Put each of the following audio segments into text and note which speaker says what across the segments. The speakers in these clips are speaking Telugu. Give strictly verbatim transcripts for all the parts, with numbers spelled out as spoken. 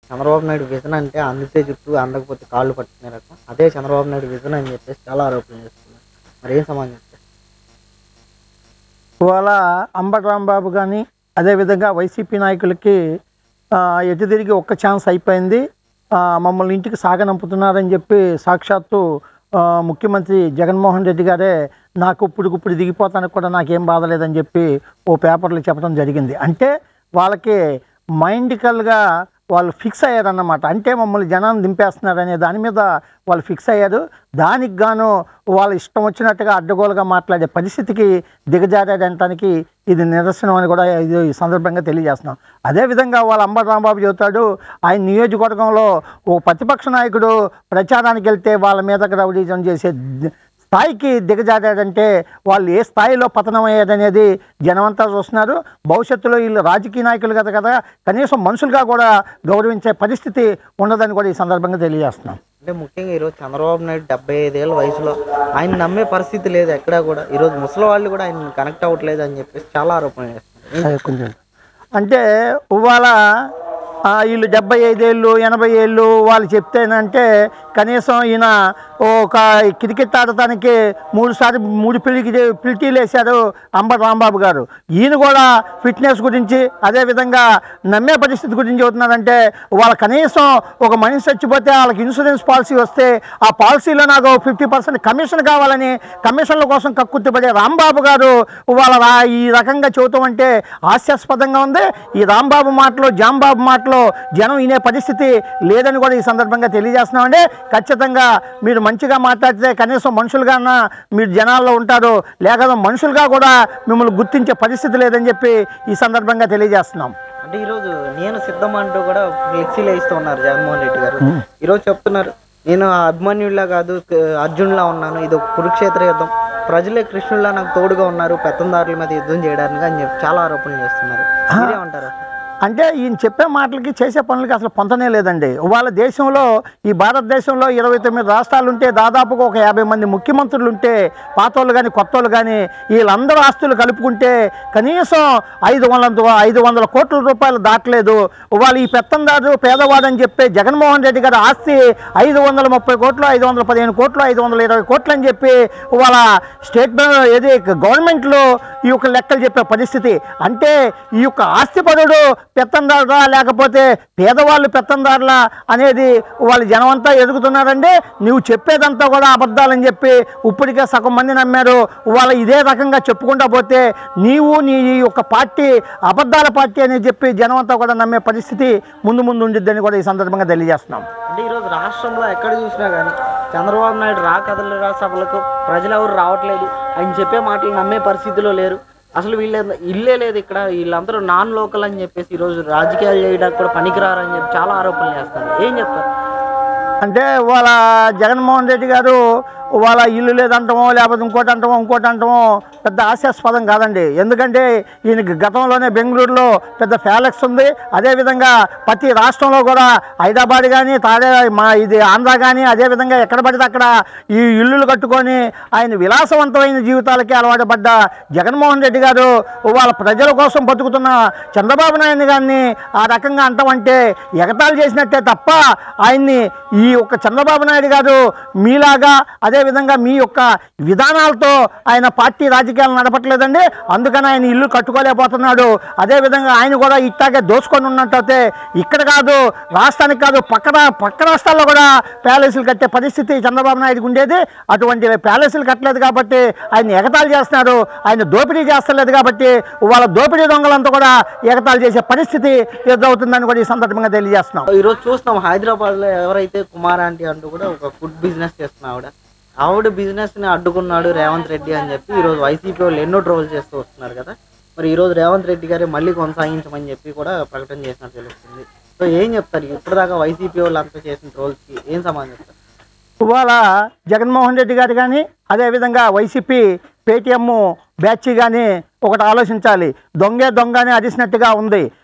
Speaker 1: చంద్రబాబు నాయుడు విజన్ అంటే అందితే చుట్టూ అందకపోతే కాళ్ళు పట్టుకునే రకం. అదే చంద్రబాబు నాయుడు విజన్ అని చెప్పేసి చాలా ఆరోపణలు చేస్తున్నారు. మరి ఏం సమాధానం చెప్తారు?
Speaker 2: ఇవాళ అంబటి రాంబాబు కానీ అదేవిధంగా వైసీపీ నాయకులకి ఎటు తిరిగి ఒక్క ఛాన్స్ అయిపోయింది. మమ్మల్ని ఇంటికి సాగనంపుతున్నారని చెప్పి సాక్షాత్తు ముఖ్యమంత్రి జగన్మోహన్ రెడ్డి గారే నాకు ఇప్పుడుకిప్పుడు దిగిపోతానికి కూడా నాకేం బాధ లేదని చెప్పి ఓ పేపర్లో చెప్పడం జరిగింది. అంటే వాళ్ళకి మైండికల్గా వాళ్ళు ఫిక్స్ అయ్యారన్నమాట. అంటే మమ్మల్ని జనాన్ని దింపేస్తున్నారనే దాని మీద వాళ్ళు ఫిక్స్ అయ్యారు. దానికి గాను వాళ్ళు ఇష్టం వచ్చినట్టుగా అడ్డగోలుగా మాట్లాడే పరిస్థితికి దిగజారడానికి ఇది నిదర్శనం అని కూడా ఇది ఈ సందర్భంగా తెలియజేస్తున్నాం. అదేవిధంగా వాళ్ళ అంబటి రాంబాబు చెబుతాడు, ఆయన నియోజకవర్గంలో ఓ ప్రతిపక్ష నాయకుడు ప్రచారానికి వెళ్తే వాళ్ళ మీద రౌడీజం చేసే స్థాయికి దిగజారాడంటే వాళ్ళు ఏ స్థాయిలో పతనం అయ్యారనేది జనమంతా చూస్తున్నారు. భవిష్యత్తులో వీళ్ళు రాజకీయ నాయకులు కదా కదా కనీసం మనుషులుగా కూడా గౌరవించే పరిస్థితి ఉండదని కూడా ఈ సందర్భంగా తెలియజేస్తున్నాం.
Speaker 1: అంటే ముఖ్యంగా ఈరోజు చంద్రబాబు నాయుడు డెబ్బై ఐదేళ్ళ వయసులో ఆయన నమ్మే పరిస్థితి లేదు ఎక్కడా కూడా. ఈరోజు ముసలి వాళ్ళు కూడా ఆయన కనెక్ట్ అవ్వట్లేదు అని చెప్పేసి చాలా ఆరోపణలు చేస్తున్నారు.
Speaker 2: కొంచెం అంటే ఇవాళ వీళ్ళు డెబ్బై ఐదేళ్ళు ఎనభై ఏళ్ళు వాళ్ళు చెప్తేనంటే కనీసం ఈయన ఒక క్రికెట్ ఆడటానికి మూడు సార్లు మూడు పిల్లికి పిల్టీలు వేశారు అంబటి రాంబాబు గారు. ఈయన కూడా ఫిట్నెస్ గురించి అదేవిధంగా నమ్మే పరిస్థితి గురించి చెబుతున్నారంటే వాళ్ళ కనీసం ఒక మనిషి చచ్చిపోతే వాళ్ళకి ఇన్సూరెన్స్ పాలసీ వస్తే ఆ పాలసీలో నాకు ఫిఫ్టీ పర్సెంట్ కమిషన్ కావాలని కమిషన్ల కోసం కక్కుర్తిపడే రాంబాబు గారు వాళ్ళ ఈ రకంగా చెబుతాం అంటే హాస్యాస్పదంగా ఉంది. ఈ రాంబాబు మాటలు జాంబాబు మాటలు జనం వినే పరిస్థితి లేదని కూడా ఈ సందర్భంగా తెలియజేస్తున్నామండి. ఖచ్చితంగా మీరు మంచిగా మాట్లాడితే కనీసం మనుషులుగా మీరు జనాల్లో ఉంటారు, లేకపోతే మనుషులుగా కూడా మిమ్మల్ని గుర్తించే పరిస్థితి లేదని చెప్పి ఈ సందర్భంగా తెలియజేస్తున్నాం.
Speaker 1: అంటే ఈరోజు నేను సిద్ధం అంటూ కూడా ఫ్లెక్సీలు వేస్తూ ఉన్నారు జగన్మోహన్ రెడ్డి గారు. ఈరోజు చెప్తున్నారు, నేను అభిమన్యుడిలా కాదు అర్జునులా ఉన్నాను, ఇది ఒక కురుక్షేత్ర యుద్ధం, ప్రజలే కృష్ణుడిలా నాకు తోడుగా ఉన్నారు పెత్తందారుల మీద యుద్ధం చేయడానికి అని చెప్పి చాలా ఆరోపణలు చేస్తున్నారు. మీరేమంటారు?
Speaker 2: అంటే ఈయన చెప్పే మాటలకి చేసే పనులకి అసలు పొంతనే లేదండి. వాళ్ళ దేశంలో ఈ భారతదేశంలో ఇరవై తొమ్మిది రాష్ట్రాలు ఉంటే దాదాపుగా ఒక యాభై మంది ముఖ్యమంత్రులు ఉంటే పాతోళ్ళు కానీ కొత్తోళ్ళు కానీ వీళ్ళందరూ ఆస్తులు కలుపుకుంటే కనీసం ఐదు వందల ఐదు వందల కోట్ల రూపాయలు దాటలేదు. వాళ్ళు ఈ పెత్తందారు పేదవాడు అని చెప్పి జగన్మోహన్ రెడ్డి గారి ఆస్తి ఐదు వందల ముప్పై కోట్లు ఐదు వందల పదిహేను కోట్లు ఐదు వందల ఇరవై కోట్లు అని చెప్పి వాళ్ళ స్టేట్ ఏది గవర్నమెంట్లో ఈ యొక్క లెక్కలు చెప్పే పరిస్థితి. అంటే ఈ యొక్క ఆస్తిపరుడు పెత్తందారులా లేకపోతే పేదవాళ్ళు పెత్తందారులా అనేది వాళ్ళు జనమంతా ఎదుగుతున్నారండి. నువ్వు చెప్పేదంతా కూడా అబద్ధాలని చెప్పి ఇప్పటికే సగం మంది నమ్మారు. వాళ్ళ ఇదే రకంగా చెప్పుకుంటా పోతే నీవు నీ యొక్క పార్టీ అబద్ధాల పార్టీ అని చెప్పి జనమంతా కూడా నమ్మే పరిస్థితి ముందు ముందు ఉండిద్దని కూడా ఈ సందర్భంగా తెలియజేస్తున్నాం.
Speaker 1: అంటే ఈరోజు రాష్ట్రంలో ఎక్కడ చూసినా కానీ చంద్రబాబు నాయుడు రా కథల సభలకు ప్రజలు ఎవరు రావట్లేదు, ఆయన చెప్పే మాటలు నమ్మే పరిస్థితిలో లేరు. అసలు వీళ్ళ ఇల్లే లేదు ఇక్కడ, వీళ్ళందరూ నాన్ లోకల్ అని చెప్పేసి ఈరోజు రాజకీయాలు చేయడానికి కూడా పనికిరారని చెప్పి చాలా ఆరోపణలు చేస్తారు. ఏం చెప్తారు?
Speaker 2: అంటే వాళ్ళ జగన్మోహన్ రెడ్డి గారు వాళ్ళ ఇల్లు లేదంటామో లేకపోతే ఇంకోటి అంటామో ఇంకోటి అంటామో పెద్ద హాస్యాస్పదం కాదండి. ఎందుకంటే ఈయనకి గతంలోనే బెంగళూరులో పెద్ద ఫ్యాలెక్స్ ఉంది. అదేవిధంగా ప్రతి రాష్ట్రంలో కూడా హైదరాబాద్ కానీ తాడే మా ఇది ఆంధ్ర కానీ అదేవిధంగా ఎక్కడ పడితే అక్కడ ఈ ఇల్లులు కట్టుకొని ఆయన విలాసవంతమైన జీవితాలకి అలవాటు పడ్డ జగన్మోహన్ రెడ్డి గారు వాళ్ళ ప్రజల కోసం బతుకుతున్న చంద్రబాబు నాయుడు గారిని ఆ రకంగా అంటామంటే ఎగతాళి చేసినట్టే తప్ప ఆయన్ని ఈ యొక్క చంద్రబాబు నాయుడు గారు మీలాగా అదేవిధంగా మీ యొక్క విధానాలతో ఆయన పార్టీ రాజకీయాలు నడపట్లేదండి. అందుకని ఆయన ఇల్లు కట్టుకోలేకపోతున్నాడు. అదేవిధంగా ఆయన కూడా ఇట్టాగే దోచుకొని ఉన్నట్టయితే ఇక్కడ కాదు రాష్ట్రానికి కాదు పక్క పక్క రాష్ట్రాల్లో కూడా ప్యాలెస్లు కట్టే పరిస్థితి చంద్రబాబు నాయుడుకి ఉండేది. అటువంటి ప్యాలెస్లు కట్టలేదు కాబట్టి ఆయన ఎగతాళి చేస్తున్నారు, ఆయన దోపిడీ చేస్తలేదు కాబట్టి వాళ్ళ దోపిడీ దొంగలంతా కూడా ఎగతాళి చేసే పరిస్థితి ఎదురవుతుందని కూడా ఈ సందర్భంగా తెలియజేస్తున్నాం.
Speaker 1: ఈరోజు చూస్తున్నాం హైదరాబాద్లో ఎవరైతే కుమార్ ఆంటీ అంటూ కూడా ఒక ఫుడ్ బిజినెస్ చేస్తున్నా ఆవిడ ఆవిడ బిజినెస్ని అడ్డుకున్నాడు రేవంత్ రెడ్డి అని చెప్పి ఈరోజు వైసీపీ వాళ్ళు ఎన్నో ట్రోల్ చేస్తూ వస్తున్నారు కదా. మరి ఈరోజు రేవంత్ రెడ్డి గారు మళ్ళీ కొనసాగించమని చెప్పి కూడా ప్రకటన చేసినట్టు తెలుస్తుంది. సో ఏం చెప్తారు? ఇప్పటిదాకా వైసీపీ వాళ్ళు అంతా చేసిన ట్రోల్స్కి ఏం సమాధానం చెప్తారు?
Speaker 2: ఇవాళ జగన్మోహన్ రెడ్డి గారు కానీ అదేవిధంగా వైసీపీ పేటీఎం బ్యాచ్ కానీ ఒకటి ఆలోచించాలి. దొంగే దొంగ అని అరిసినట్టుగా ఉంది.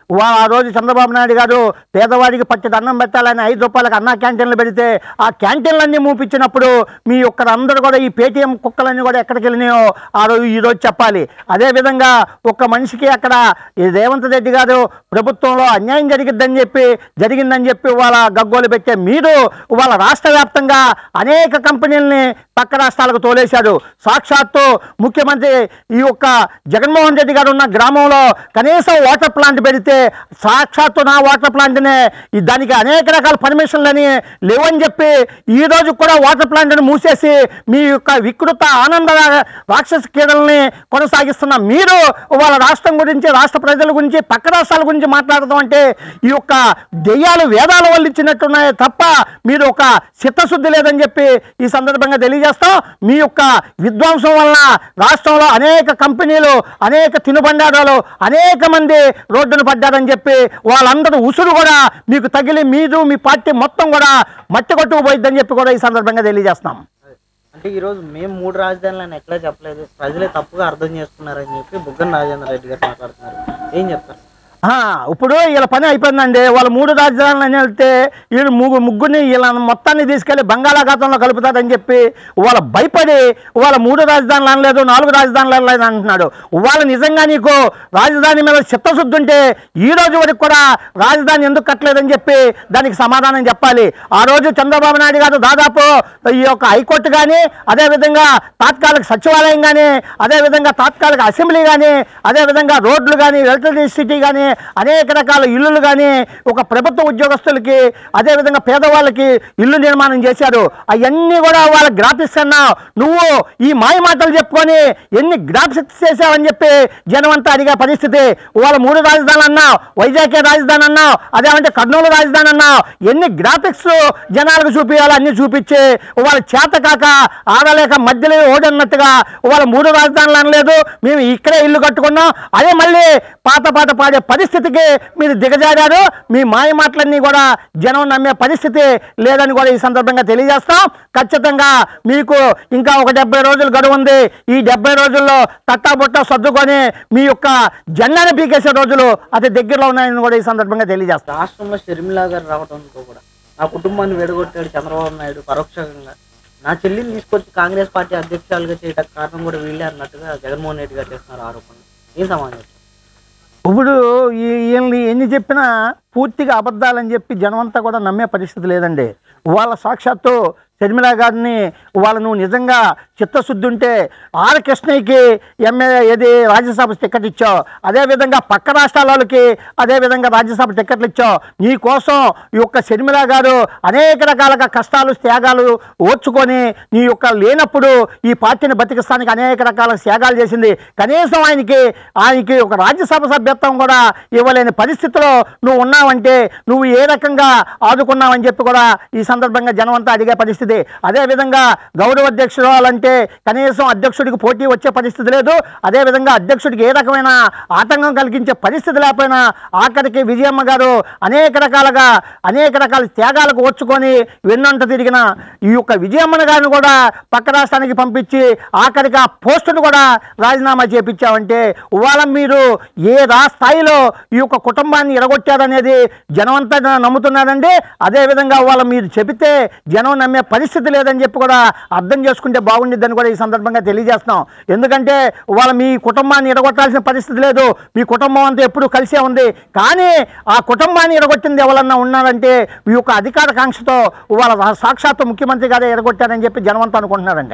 Speaker 2: వా- ఆ రోజు చంద్రబాబు నాయుడు గారు పేదవాడికి పట్టెడు అన్నం పెట్టాలని ఐదు రూపాయలకు అన్న క్యాంటీన్లు పెడితే ఆ క్యాంటీన్లన్నీ మూపించినప్పుడు మీ ఒక్కరందరూ కూడా ఈ పేటీఎం కుక్కలన్నీ కూడా ఎక్కడికి వెళ్ళినాయో ఆ రోజు ఈరోజు చెప్పాలి. అదేవిధంగా ఒక్క మనిషికి అక్కడ ఈ రేవంత్ రెడ్డి గారు ప్రభుత్వంలో అన్యాయం జరిగిద్దని చెప్పి జరిగిందని చెప్పి వాళ్ళ గగ్గోలు పెట్టే మీరు వాళ్ళ రాష్ట్ర వ్యాప్తంగా అనేక కంపెనీలని పక్క రాష్ట్రాలకు తోలేశారు. సాక్షాత్తు ముఖ్యమంత్రి ఈ యొక్క జగన్మోహన్ రెడ్డి గారు ఉన్న గ్రామంలో కనీసం వాటర్ ప్లాంట్ పెడితే సాక్షాత్తు నా వాటర్ ప్లాంట్నే దానికి అనేక రకాల పర్మిషన్లని లేవని చెప్పి ఈరోజు కూడా వాటర్ ప్లాంట్ని మూసేసి మీ యొక్క వికృత ఆనంద రాక్షస క్రీడల్ని కొనసాగిస్తున్న మీరు వాళ్ళ రాష్ట్రం గురించి రాష్ట్ర ప్రజల గురించి పక్క రాష్ట్రాల గురించి మాట్లాడదాం అంటే ఈ యొక్క దెయ్యాలు వేదాల వల్ల ఇచ్చినట్టున్నాయి తప్ప మీరు ఒక చిత్తశుద్ధి లేదని చెప్పి ఈ సందర్భంగా తెలియజేస్తాం. మీ యొక్క విధ్వంసం వలన రాష్ట్రంలో అనేక కంపెనీలు అనేక తినుబండారాలు అనేక మంది రోడ్డును పడ్డారని చెప్పి వాళ్ళందరూ ఉసురు కూడా మీకు తగిలి మీరు మీ పార్టీ మొత్తం కూడా మట్టి కొట్టుకుపోయిద్దని చెప్పి కూడా ఈ సందర్భంగా తెలియజేస్తాం.
Speaker 1: అంటే ఈరోజు మేము మూడు రాజధానులను ఎక్కడా చెప్పలేదు, ప్రజలే తప్పుగా అర్థం చేసుకున్నారని చెప్పి బుగ్గన రాజేంద్ర రెడ్డి గారు మాట్లాడుతున్నారు. ఏం చెప్తారు?
Speaker 2: ఇప్పుడు వీళ్ళ పని అయిపోయిందండి. వాళ్ళ మూడు రాజధానులు అని వెళ్తే వీళ్ళు ముగ్గు ముగ్గురిని వీళ్ళ మొత్తాన్ని తీసుకెళ్ళి బంగాళాఖాతంలో కలుపుతారని చెప్పి వాళ్ళ భయపడి వాళ్ళ మూడు రాజధానులు అనలేదు నాలుగు రాజధానులు అనలేదు అంటున్నాడు. వాళ్ళ నిజంగా నీకు రాజధాని మీద చిత్తశుద్ధి ఉంటే ఈ రోజు వరకు కూడా రాజధాని ఎందుకు కట్టలేదని చెప్పి దానికి సమాధానం చెప్పాలి. ఆ రోజు చంద్రబాబు నాయుడు గారు దాదాపు ఈ యొక్క హైకోర్టు కానీ అదేవిధంగా తాత్కాలిక సచివాలయం కానీ అదేవిధంగా తాత్కాలిక అసెంబ్లీ కానీ అదేవిధంగా రోడ్లు కానీ ఎలక్ట్రిసిటీ కానీ అనేక రకాల ఇల్లులు కానీ ఒక ప్రభుత్వ ఉద్యోగస్తులకి అదేవిధంగా పేదవాళ్ళకి ఇల్లు నిర్మాణం చేశారు. అవన్నీ కూడా వాళ్ళ గ్రాఫిక్స్ అన్నా నువ్వు ఈ మాయ మాటలు చెప్పుకొని ఎన్ని గ్రాఫిక్స్ చేసావని చెప్పి జనం అంతా అడిగే పరిస్థితి. వాళ్ళ మూడు రాజధానులు అన్నావు, వైజాగ్ రాజధాని అన్నావు, అదేమంటే కర్నూలు రాజధాని అన్నావు, ఎన్ని గ్రాఫిక్స్ జనాలకు చూపించాలో అన్ని చూపించి వాళ్ళ చేత కాక ఆడలేక మధ్యలో ఓడన్నట్టుగా వాళ్ళ మూడు రాజధానులు అనలేదు, మేము ఇక్కడే ఇల్లు కట్టుకున్నాం, అదే మళ్ళీ పాత పాట పాడే పరిస్థితికి మీరు దిగజారారు. మీ మాయ మాటలన్నీ కూడా జనం నమ్మే పరిస్థితి లేదని కూడా ఈ సందర్భంగా తెలియజేస్తాం. ఖచ్చితంగా మీకు ఇంకా ఒక డెబ్బై రోజులు గడువు ఉంది. ఈ డెబ్బై రోజుల్లో తట్టాబుట్ట సర్దుకొని మీ యొక్క జెండాను పీకేసే రోజులు అతి దగ్గరలో ఉన్నాయని కూడా ఈ సందర్భంగా తెలియజేస్తాం.
Speaker 1: రాష్ట్రంలో షర్మిలా గారు రావడంతో కూడా నా కుటుంబాన్ని విడగొట్టాడు చంద్రబాబు నాయుడు పరోక్షంగా, నా చెల్లిని తీసుకొచ్చి కాంగ్రెస్ పార్టీ అధ్యక్షులుగా చేయడానికి కారణం కూడా వీళ్ళే అన్నట్టుగా జగన్మోహన్ రెడ్డి గారు చేస్తున్నారు ఆరోపణలు. ఏం సమాధానం?
Speaker 2: ఇప్పుడు వీళ్ళని ఎన్ని చెప్పినా పూర్తిగా అబద్ధాలని చెప్పి జనమంతా కూడా నమ్మే పరిస్థితి లేదండి. వాళ్ళ సాక్షాత్తు షర్మిలా గారిని వాళ్ళు నువ్వు నిజంగా చిత్తశుద్ధి ఉంటే ఆర్ కృష్ణయ్యకి ఎమ్మెల్యే ఏది రాజ్యసభ టికెట్ ఇచ్చావు, అదేవిధంగా పక్క రాష్ట్రాల వాళ్ళకి అదేవిధంగా రాజ్యసభ టికెట్లు ఇచ్చావు. నీ కోసం ఈ యొక్క షర్మిలా గారు అనేక రకాలుగా కష్టాలు త్యాగాలు ఓర్చుకొని నీ యొక్క లేనప్పుడు ఈ పార్టీని బతికిస్తానికి అనేక రకాల త్యాగాలు చేసింది. కనీసం ఆయనకి ఆయనకి ఒక రాజ్యసభ సభ్యత్వం కూడా ఇవ్వలేని పరిస్థితిలో నువ్వు ఉన్నావంటే నువ్వు ఏ రకంగా ఆదుకున్నావని చెప్పి కూడా ఈ సందర్భంగా జనం అంతా అడిగే పరిస్థితి. అదేవిధంగా గౌరవ అధ్యక్షురాలంటే కనీసం అధ్యక్షుడికి పోటీ వచ్చే పరిస్థితి లేదు. అదేవిధంగా అధ్యక్షుడికి ఏ రకమైన ఆటంకం కలిగించే పరిస్థితి లేకపోయినా ఆఖరికి విజయమ్మ గారు అనేక రకాలుగా అనేక రకాల త్యాగాలకు వచ్చుకొని వెన్నంట తిరిగిన ఈ యొక్క విజయమ్మని గారిని కూడా పక్క రాష్ట్రానికి పంపించి ఆఖరికి ఆ పోస్టును కూడా రాజీనామా చేపించామంటే ఇవాళ మీరు ఏ రా స్థాయిలో ఈ యొక్క కుటుంబాన్ని ఎరగొట్టారనేది జనం అంతా నమ్ముతున్నారండి. అదేవిధంగా వాళ్ళ మీరు చెబితే జనం నమ్మే పరిస్థితి లేదని చెప్పి కూడా అర్థం చేసుకుంటే బాగుండిద్దని కూడా ఈ సందర్భంగా తెలియజేస్తున్నాం. ఎందుకంటే వాళ్ళ మీ కుటుంబాన్ని ఎడగొట్టాల్సిన పరిస్థితి లేదు, మీ కుటుంబం అంతా ఎప్పుడూ కలిసే ఉంది. కానీ ఆ కుటుంబాన్ని ఎడగొట్టింది ఎవరన్నా ఉన్నారంటే ఈ యొక్క అధికార కాంక్షతో వాళ్ళ సాక్షాత్తు ముఖ్యమంత్రి గారే ఎడగొట్టారని చెప్పి జనం అంతా అనుకుంటున్నారండి.